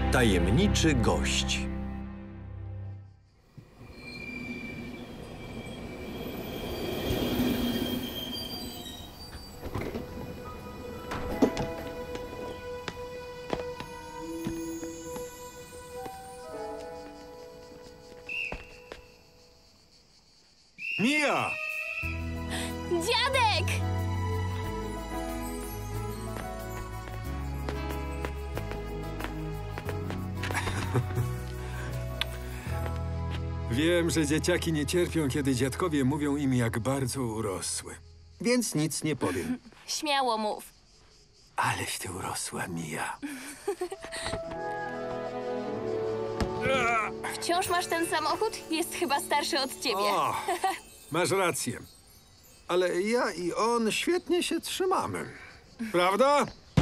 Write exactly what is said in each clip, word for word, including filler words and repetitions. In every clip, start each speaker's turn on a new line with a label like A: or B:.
A: Tajemniczy gość.
B: Mia!
C: Dziadek!
B: Wiem, że dzieciaki nie cierpią, kiedy dziadkowie mówią im, jak bardzo urosły. Więc nic nie powiem.
C: Śmiało mów.
B: Aleś ty urosła, Mia.
C: Wciąż masz ten samochód? Jest chyba starszy od ciebie.
B: O, masz rację. Ale ja i on świetnie się trzymamy. Prawda?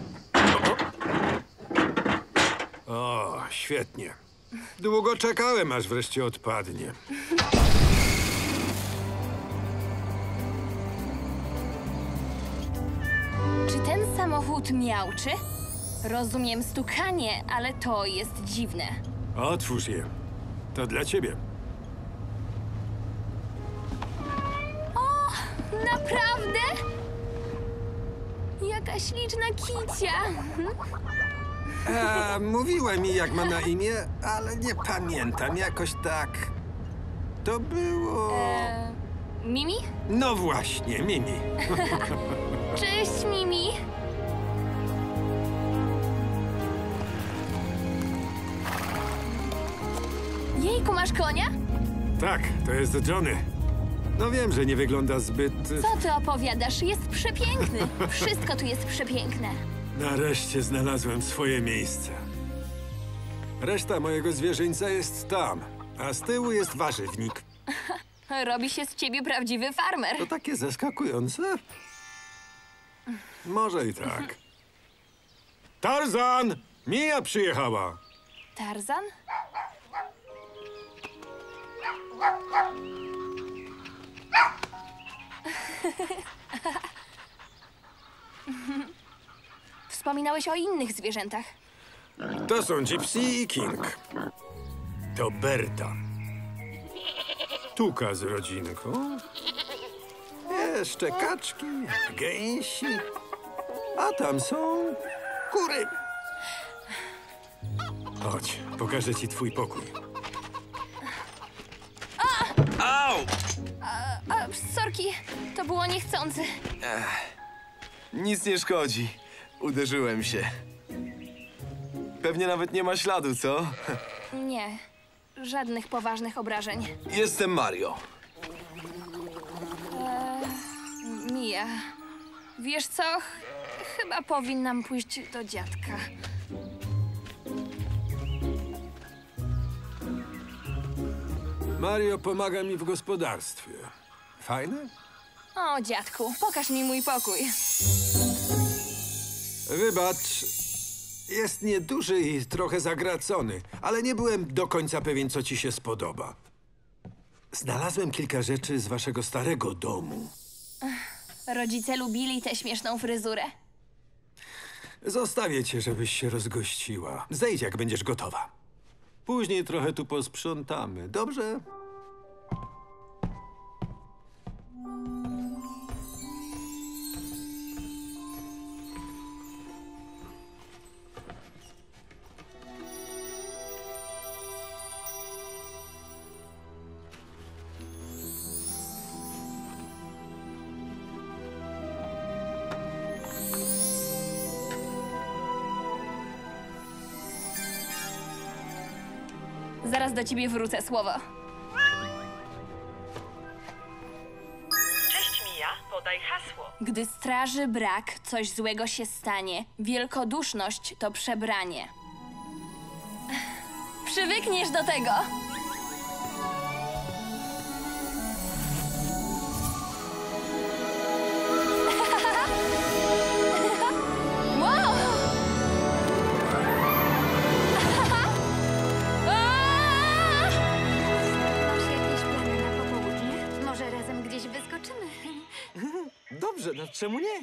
B: O, o świetnie. Długo czekałem, aż wreszcie odpadnie.
C: Czy ten samochód miauczy? Rozumiem stukanie, ale to jest dziwne.
B: Otwórz je. To dla ciebie.
C: O, naprawdę? Jaka śliczna kicia.
B: A, mówiła mi, jak ma na imię, ale nie pamiętam. Jakoś tak... To było...
C: E, Mimi?
B: No właśnie, Mimi.
C: Cześć, Mimi. Jejku, masz konia?
B: Tak, to jest Johnny. No wiem, że nie wygląda zbyt...
C: Co ty opowiadasz? Jest przepiękny. Wszystko tu jest przepiękne.
B: Nareszcie znalazłem swoje miejsce. Reszta mojego zwierzyńca jest tam, a z tyłu jest warzywnik.
C: Robi się z ciebie prawdziwy farmer.
B: To takie zaskakujące? Może i tak. Tarzan! Mia przyjechała!
C: Tarzan? Wspominałeś o innych zwierzętach.
B: To są Gypsy i King. To Berta. Tuka z rodzinką. Jeszcze kaczki, gęsi. A tam są kury. Chodź, pokażę ci twój pokój.
D: Au!
C: A, sorki, to było niechcący.
D: Nic nie szkodzi. Uderzyłem się. Pewnie nawet nie ma śladu, co?
C: Nie, żadnych poważnych obrażeń.
D: Jestem Mario.
C: Mia, wiesz co? Ch chyba powinnam pójść do dziadka.
B: Mario pomaga mi w gospodarstwie. Fajne?
C: O, dziadku, pokaż mi mój pokój.
B: Wybacz, jest nieduży i trochę zagracony, ale nie byłem do końca pewien, co ci się spodoba. Znalazłem kilka rzeczy z waszego starego domu.
C: Rodzice lubili tę śmieszną fryzurę.
B: Zostawię cię, żebyś się rozgościła. Zejdź, jak będziesz gotowa. Później trochę tu posprzątamy, dobrze?
C: Zaraz do ciebie wrócę, słowo.
E: Cześć, Mia. Podaj hasło.
C: Gdy straży brak, coś złego się stanie. Wielkoduszność to przebranie. Przywykniesz do tego. Wow!
F: Masz jakieś plany na popołudnie? Może razem gdzieś wyskoczymy?
D: Dobrze, no czemu nie?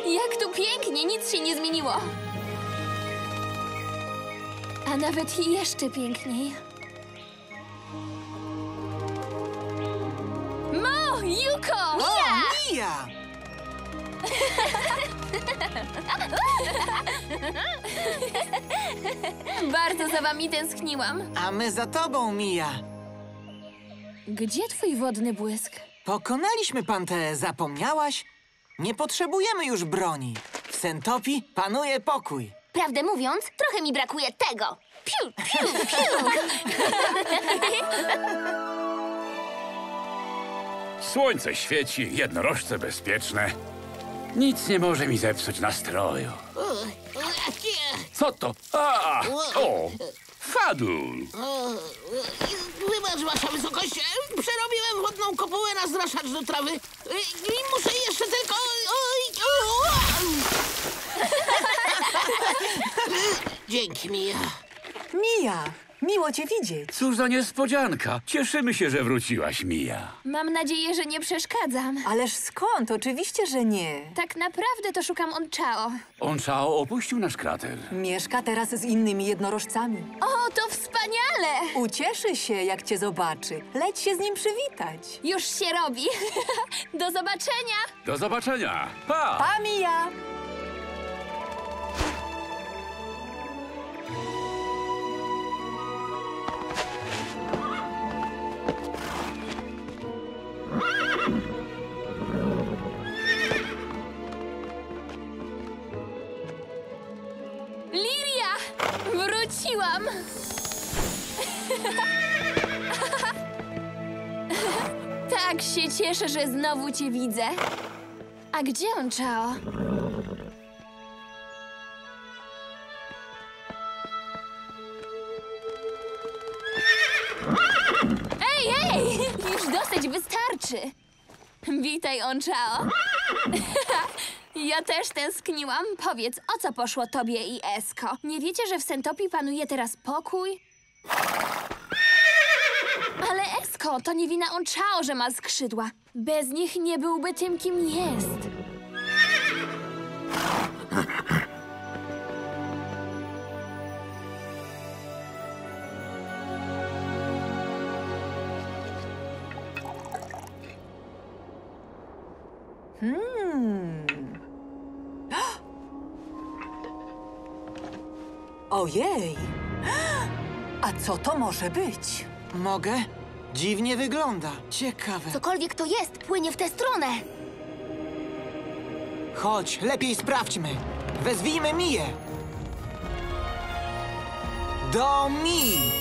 C: Jak tu pięknie, nic się nie zmieniło. A nawet jeszcze piękniej. Mo, Yuko! Mia!
G: Mia!
C: Bardzo za wami tęskniłam.
G: A my za tobą, Mia.
C: Gdzie twój wodny błysk?
G: Pokonaliśmy Panteę, zapomniałaś? Nie potrzebujemy już broni. W Sentopii panuje pokój.
F: Prawdę mówiąc, trochę mi brakuje tego. Piu, piu, piu.
H: Słońce świeci, jednorożce bezpieczne. Nic nie może mi zepsuć nastroju. Co to? A! O! Fadul!
I: Wybacz, wasza wysokość, przerobiłem wodną kopułę na zraszacz do trawy i muszę jeszcze tylko... Oj, o, dzięki, Mia.
J: Mia, miło cię widzieć.
H: Cóż za niespodzianka. Cieszymy się, że wróciłaś, Mia.
C: Mam nadzieję, że nie przeszkadzam.
J: Ależ skąd? Oczywiście, że nie.
C: Tak naprawdę to szukam Onchao.
H: Onchao opuścił nasz krater.
J: Mieszka teraz z innymi jednorożcami.
C: O, to wspaniale!
J: Ucieszy się, jak cię zobaczy. Leć się z nim przywitać.
C: Już się robi. Do zobaczenia!
H: Do zobaczenia. Pa!
J: Pa, Mia!
C: Liria! Wróciłam! Tak się cieszę, że znowu cię widzę. A gdzie Onchao? Ej, ej! Już dosyć wystarczy. Witaj, Onchao. Ja też tęskniłam. Powiedz, o co poszło tobie i Esko? Nie wiecie, że w Sentopii panuje teraz pokój? Ale Esko, to nie wina Onchao, że ma skrzydła. Bez nich nie byłby tym, kim jest.
J: Hmm. Ojej! A co to może być?
G: Mogę? Dziwnie wygląda. Ciekawe.
F: Cokolwiek to jest, płynie w tę stronę.
G: Chodź, lepiej sprawdźmy. Wezwijmy Mię. Do Mi!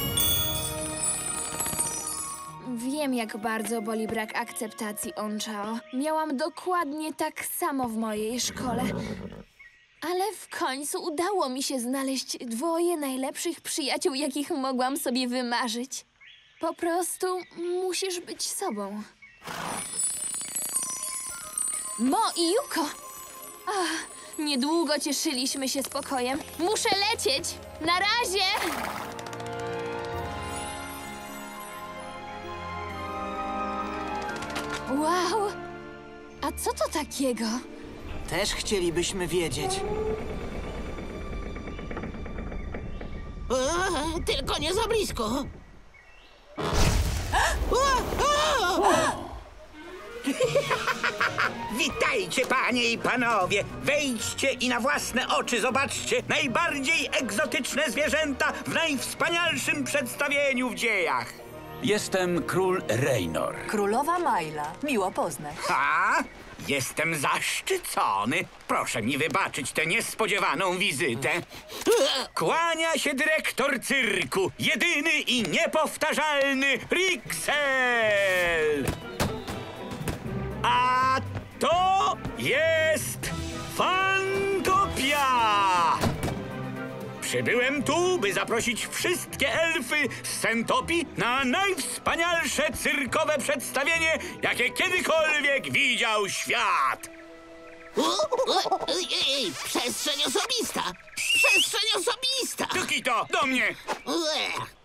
C: Wiem, jak bardzo boli brak akceptacji, Onchao. Miałam dokładnie tak samo w mojej szkole. Ale w końcu udało mi się znaleźć dwoje najlepszych przyjaciół, jakich mogłam sobie wymarzyć. Po prostu musisz być sobą. Mo i Yuko! Ach, niedługo cieszyliśmy się spokojem. Muszę lecieć! Na razie! Wow! A co to takiego?
G: Też chcielibyśmy wiedzieć.
I: E, tylko nie za blisko.
K: Witajcie, panie i panowie! Wejdźcie i na własne oczy zobaczcie najbardziej egzotyczne zwierzęta w najwspanialszym przedstawieniu w dziejach.
H: Jestem król Reynor.
J: Królowa Majla. Miło poznać.
K: Ha? Jestem zaszczycony. Proszę mi wybaczyć tę niespodziewaną wizytę. Kłania się dyrektor cyrku, jedyny i niepowtarzalny Rixel. A to jest Fantopia! Przybyłem tu, by zaprosić wszystkie elfy z Sentopii na najwspanialsze cyrkowe przedstawienie, jakie kiedykolwiek widział świat.
I: Ej, ej, przestrzeń osobista! Przestrzeń osobista!
K: Tukito, do mnie!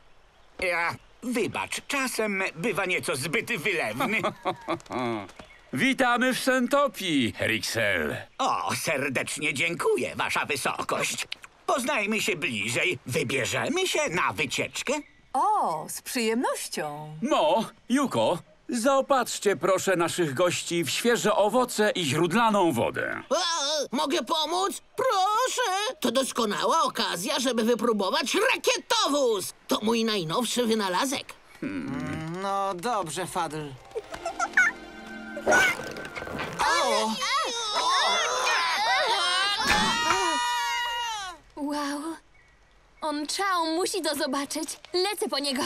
K: Ja, wybacz, czasem bywa nieco zbyt wylewny.
H: Witamy w Sentopii, Rixel.
K: O, serdecznie dziękuję, wasza wysokość. Poznajmy się bliżej. Wybierzemy się na wycieczkę?
J: O, z przyjemnością.
H: Mo, Juko, zaopatrzcie proszę naszych gości w świeże owoce i źródlaną wodę.
I: A, mogę pomóc? Proszę! To doskonała okazja, żeby wypróbować rakietowóz. To mój najnowszy wynalazek.
G: No dobrze, Fadl.
C: Wow. On Chao musi to zobaczyć. Lecę po niego.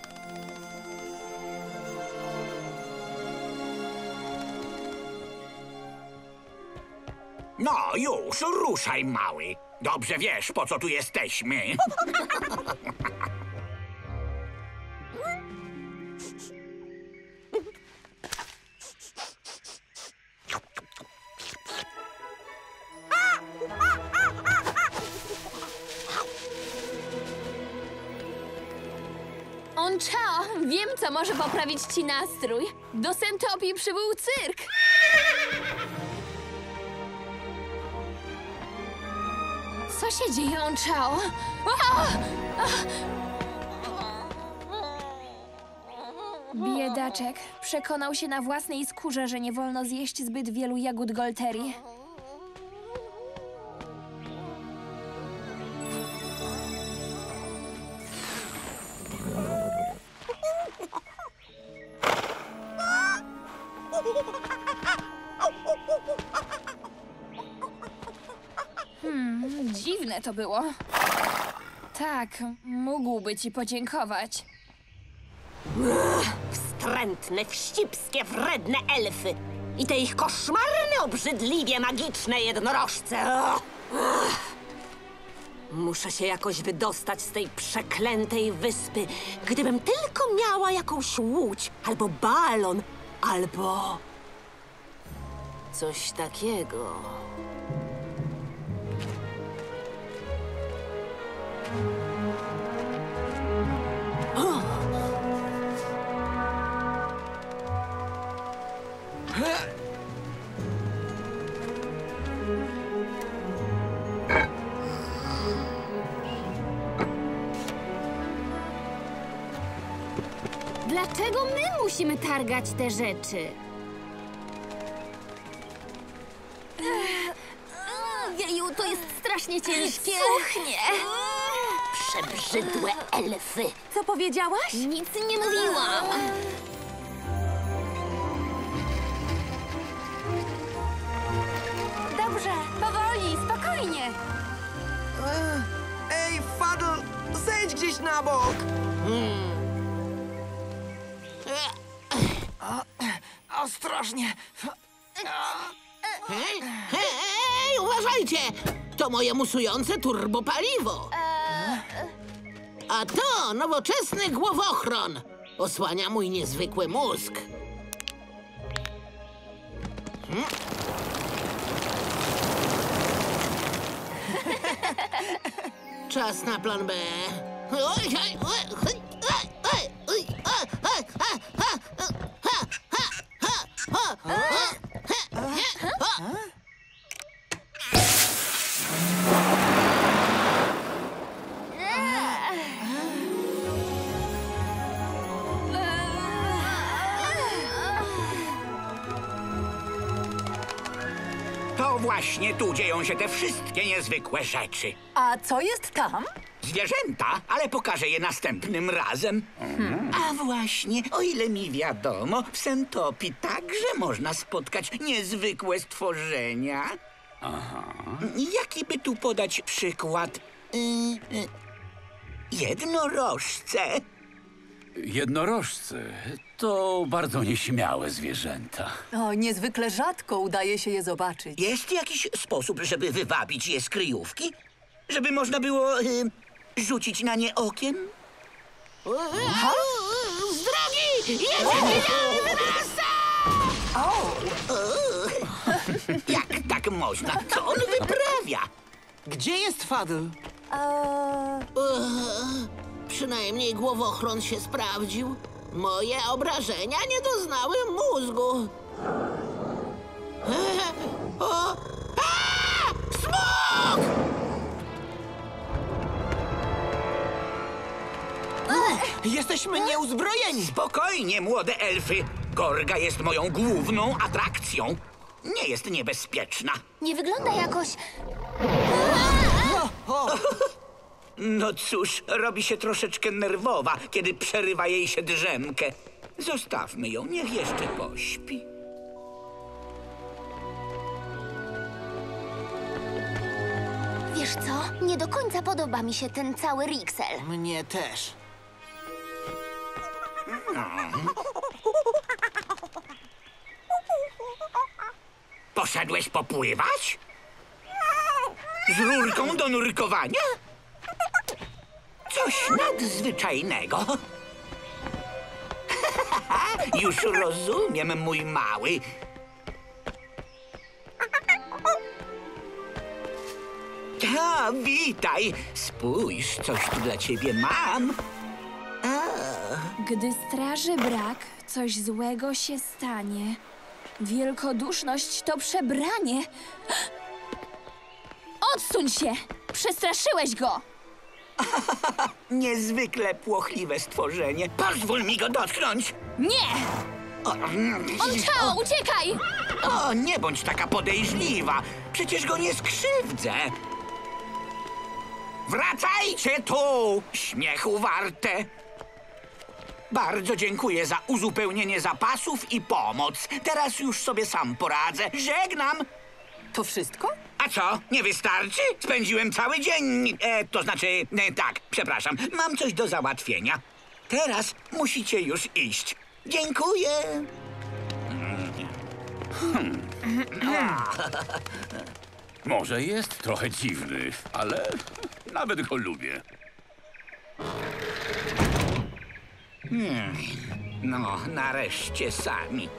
K: No już, ruszaj, mały. Dobrze wiesz, po co tu jesteśmy.
C: On Chao, wiem, co może poprawić ci nastrój. Do Sentopii przybył cyrk. Co się dzieje, On Chao? A! Biedaczek przekonał się na własnej skórze, że nie wolno zjeść zbyt wielu jagód Golterii. Hmm, dziwne to było. Tak, mógłby ci podziękować.
L: Wstrętne, wścibskie, wredne elfy. I te ich koszmarne, obrzydliwie magiczne jednorożce. Muszę się jakoś wydostać z tej przeklętej wyspy. Gdybym tylko miała jakąś łódź, albo balon, albo coś takiego.
F: Dlaczego my musimy targać te rzeczy? Jeju, to jest strasznie ciężkie.
C: Suchnie.
L: Przebrzydłe elfy.
F: Co powiedziałaś? Nic nie mówiłam.
J: Dobrze, powoli, spokojnie.
G: Ej, Fadl, zejdź gdzieś na bok. O, ostrożnie.
I: Hej, hej, uważajcie! To moje musujące turbopaliwo. A to nowoczesny głowochron. Osłania mój niezwykły mózg. Hmm? Czas na plan B.
K: To właśnie tu dzieją się te wszystkie niezwykłe rzeczy.
J: A co jest tam?
K: Zwierzęta, ale pokażę je następnym razem. Hmm. A właśnie, o ile mi wiadomo, w Sentopii także można spotkać niezwykłe stworzenia.
H: Aha.
K: Jaki by tu podać przykład? Yy, yy, jednorożce.
H: Jednorożce to bardzo nieśmiałe zwierzęta.
J: O, niezwykle rzadko udaje się je zobaczyć.
K: Jest jakiś sposób, żeby wywabić je z kryjówki? Żeby można było yy, rzucić na nie okiem?
I: Z drogi! Jest genialny wynalazca!
K: O! Jak tak można? Co on wyprawia?
G: Gdzie jest Fadl?
J: Eee...
I: Przynajmniej głowochron się sprawdził. Moje obrażenia nie doznały mózgu. O! A! Smok!
G: Jesteśmy nieuzbrojeni!
K: Spokojnie, młode elfy. Gorga jest moją główną atrakcją. Nie jest niebezpieczna.
F: Nie wygląda jakoś...
K: No cóż, robi się troszeczkę nerwowa, kiedy przerywa jej się drzemkę. Zostawmy ją, niech jeszcze pośpi.
F: Wiesz co? Nie do końca podoba mi się ten cały Rixel.
G: Mnie też.
K: Poszedłeś popływać? Z rurką do nurkowania? Coś nadzwyczajnego. Już rozumiem, mój mały. A, witaj. Spójrz, coś tu dla ciebie mam.
C: Gdy straży brak, coś złego się stanie. Wielkoduszność to przebranie. Odsuń się! Przestraszyłeś go!
K: Niezwykle płochliwe stworzenie. Pozwól mi go dotknąć.
C: Nie!
K: O,
C: Onchao, uciekaj!
K: o, nie bądź taka podejrzliwa. Przecież go nie skrzywdzę. Wracajcie tu, śmiechu warte. Bardzo dziękuję za uzupełnienie zapasów i pomoc. Teraz już sobie sam poradzę. Żegnam.
J: To wszystko?
K: A co, nie wystarczy? Spędziłem cały dzień. E, to znaczy, e, tak, przepraszam. Mam coś do załatwienia. Teraz musicie już iść. Dziękuję.
H: Może jest trochę dziwny, ale nawet go lubię.
K: Hmm. No, nareszcie sami.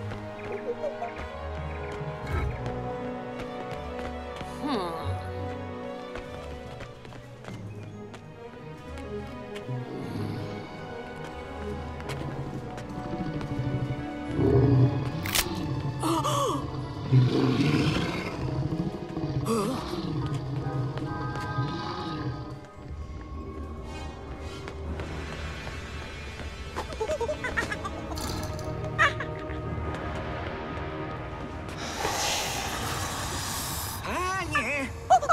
K: Panie!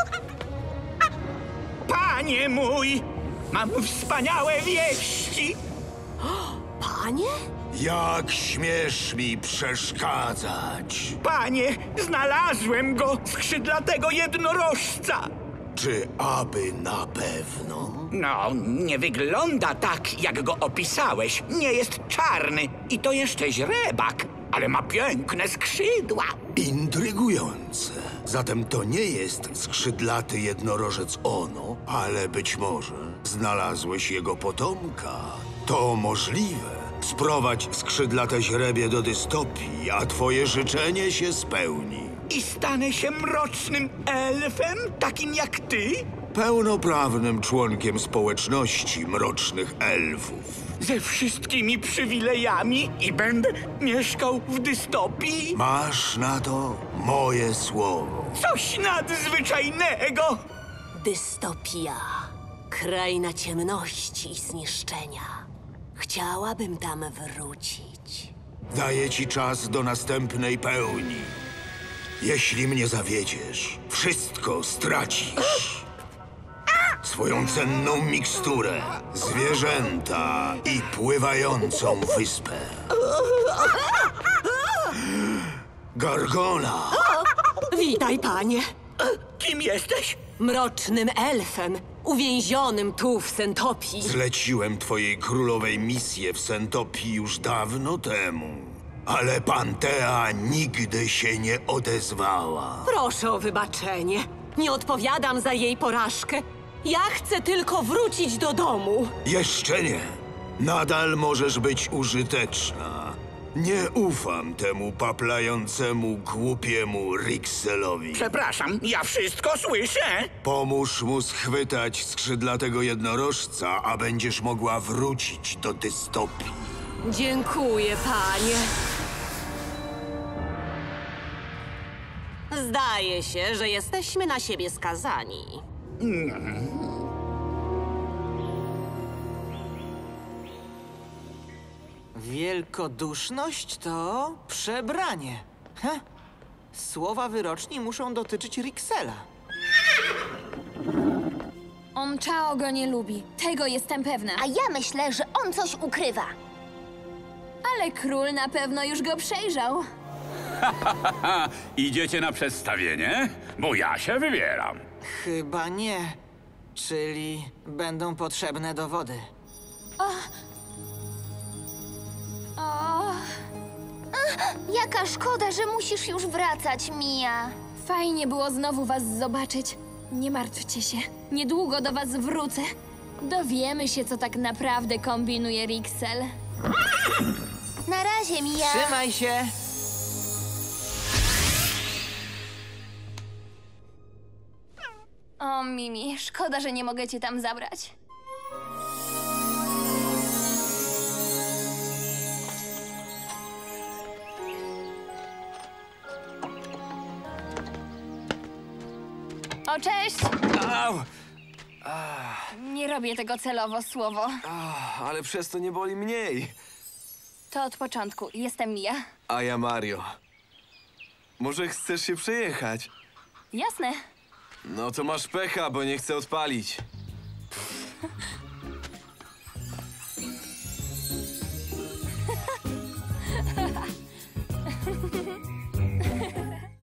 K: Panie mój! Mam wspaniałe wieści!
L: Panie?
B: Jak śmiesz mi przeszkadzać?
K: Panie, znalazłem go, skrzydlatego jednorożca!
B: Czy aby na pewno?
K: No, nie wygląda tak, jak go opisałeś. Nie jest czarny i to jeszcze źrebak, ale ma piękne skrzydła.
B: Intrygujące. Zatem to nie jest skrzydlaty jednorożec Ono, ale być może znalazłeś jego potomka. To możliwe. Sprowadź skrzydlate źrebie do dystopii, a twoje życzenie się spełni.
K: I stanę się mrocznym elfem, takim jak ty?
B: Pełnoprawnym członkiem społeczności mrocznych elfów.
K: Ze wszystkimi przywilejami i będę mieszkał w dystopii?
B: Masz na to moje słowo.
K: Coś nadzwyczajnego!
L: Dystopia. Kraina ciemności i zniszczenia. Chciałabym tam wrócić.
B: Daję ci czas do następnej pełni. Jeśli mnie zawiedziesz, wszystko stracisz. Swoją cenną miksturę, zwierzęta i pływającą wyspę. Gargona!
L: Witaj, panie.
K: Kim jesteś?
L: Mrocznym elfem, uwięzionym tu w Sentopii.
B: Zleciłem twojej królowej misję w Sentopii już dawno temu. Ale Pantea nigdy się nie odezwała.
L: Proszę o wybaczenie. Nie odpowiadam za jej porażkę. Ja chcę tylko wrócić do domu.
B: Jeszcze nie. Nadal możesz być użyteczna. Nie ufam temu paplającemu, głupiemu Rixelowi.
K: Przepraszam, ja wszystko słyszę.
B: Pomóż mu schwytać skrzydlatego jednorożca, a będziesz mogła wrócić do dystopii.
L: Dziękuję, panie. Zdaje się, że jesteśmy na siebie skazani.
G: Wielkoduszność to przebranie. Heh. Słowa wyroczni muszą dotyczyć Rixela.
C: On Chao go nie lubi. Tego jestem pewna.
F: A ja myślę, że on coś ukrywa.
C: Ale król na pewno już go przejrzał.
H: Ha, idziecie na przedstawienie? Bo ja się wybieram.
G: Chyba nie. Czyli będą potrzebne dowody.
C: O,
F: Jaka szkoda, że musisz już wracać, Mia.
C: fajnie było znowu was zobaczyć. Nie martwcie się. Niedługo do was wrócę. Dowiemy się, co tak naprawdę kombinuje Rixel.
F: Na razie, Mia.
G: Trzymaj się!
C: O, Mimi, szkoda, że nie mogę cię tam zabrać. O, cześć!
D: Au!
C: Nie robię tego celowo, słowo.
D: Ach, ale przez to nie boli mniej.
C: To od początku. Jestem Mia.
D: A ja Mario. Może chcesz się przejechać?
C: Jasne.
D: No to masz pecha, bo nie chcę odpalić.